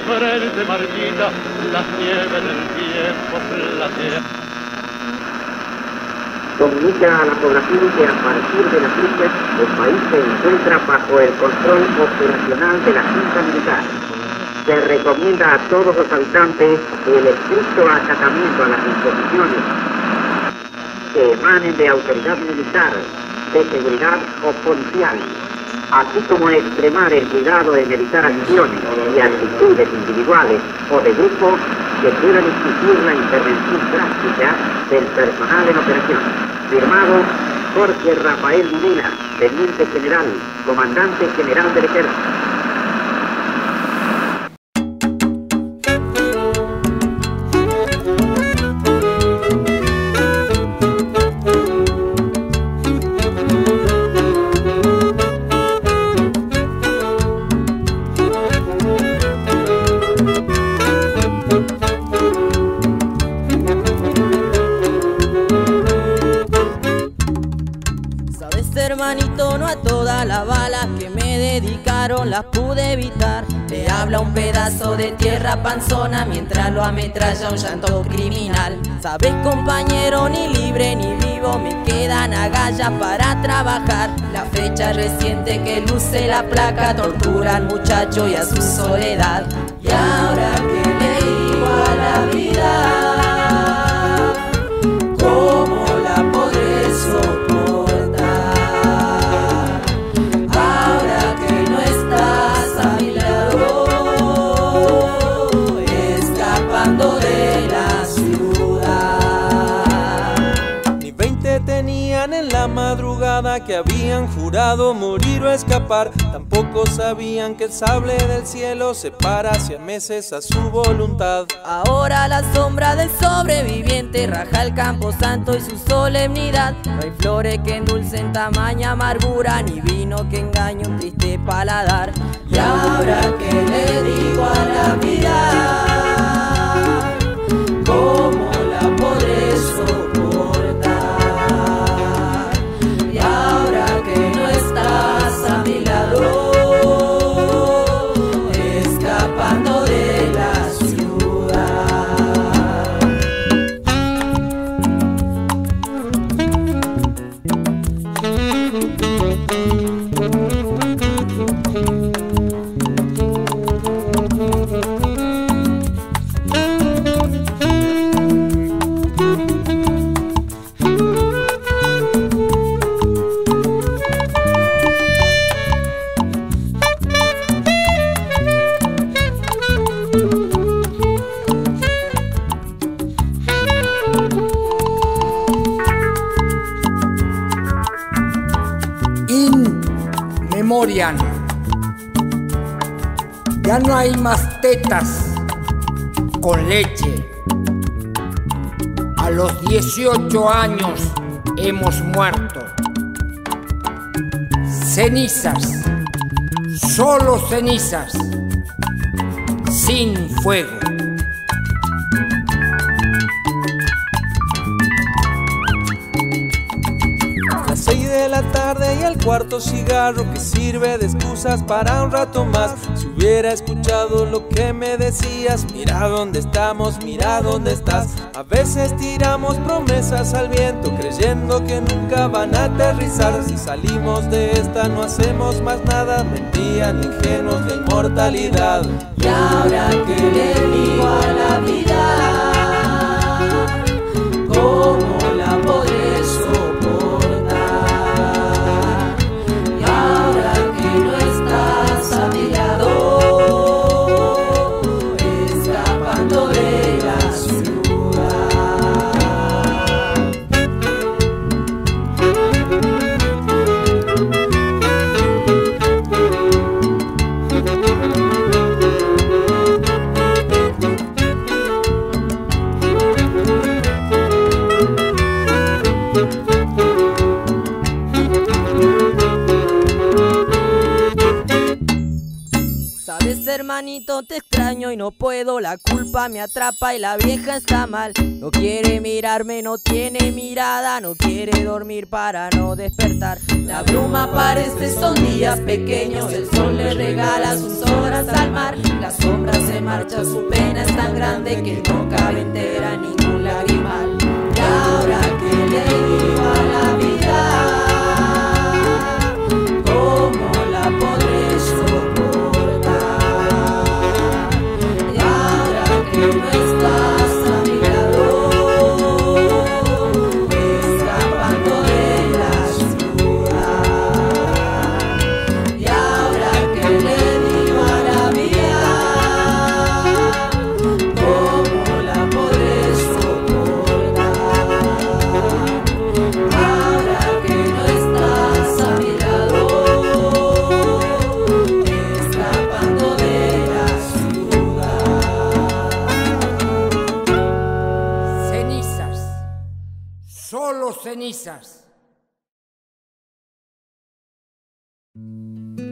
frente marchita, las nieves del tiempo platean. Comunica a la población que a partir de las fechas el país se encuentra bajo el control operacional de la Junta Militar. Se recomienda a todos los habitantes el estricto acatamiento a las disposiciones que emanen de autoridad militar, de seguridad o policial, así como extremar el cuidado en evitar acciones y actitudes individuales o de grupo que puedan exigir la intervención drástica del personal en operación. Firmado Jorge Rafael Medina, Teniente General, Comandante General del Ejército. Hermanito, no a todas las balas que me dedicaron las pude evitar. Le habla un pedazo de tierra panzona mientras lo ametralla un llanto criminal. Sabes, compañero, ni libre ni vivo me quedan agallas para trabajar. La fecha reciente que luce la placa tortura al muchacho y a su soledad. Y ahora que le digo a la vida, ¿cómo la podré soportar? En la madrugada que habían jurado morir o escapar, tampoco sabían que el sable del cielo separa hacia meses a su voluntad. Ahora la sombra del sobreviviente raja el campo santo y su solemnidad. No hay flores que endulcen tamaña amargura, ni vino que engañe un triste paladar. Y ahora que le digo a la vida, ¿cómo la podré soportar? Ya no hay más tetas con leche. A los 18 años hemos muerto. Cenizas, solo cenizas, sin fuego. Las 6 de la tarde y el cuarto cigarro que sirve de excusas para un rato más. Si hubiera escuchado lo que me decías, mira dónde estamos, mira dónde estás. A veces tiramos promesas al viento creyendo que nunca van a aterrizar. Si salimos de esta no hacemos más nada, mentían ingenuos de inmortalidad. Y ahora que le digo a la vida, ¿cómo la podré soportar? Sabes, hermanito, te extraño y no puedo, la culpa me atrapa y la vieja está mal. No quiere mirarme, no tiene mirada, no quiere dormir para no despertar. La bruma parece, son días pequeños, el sol le regala sus horas al mar. La sombra se marcha, su pena es tan grande que no cabe entera ningún lagrimal. Y ahora que le digo a la vida, ¿cómo la podré soportar? Y ahora que no estás a mi lado, escapando de la ciudad. Y ahora que le digo a la vida, ¿cómo la podré soportar? Ahora que no estás a mi lado, escapando de la ciudad. Cenizas, solo cenizas.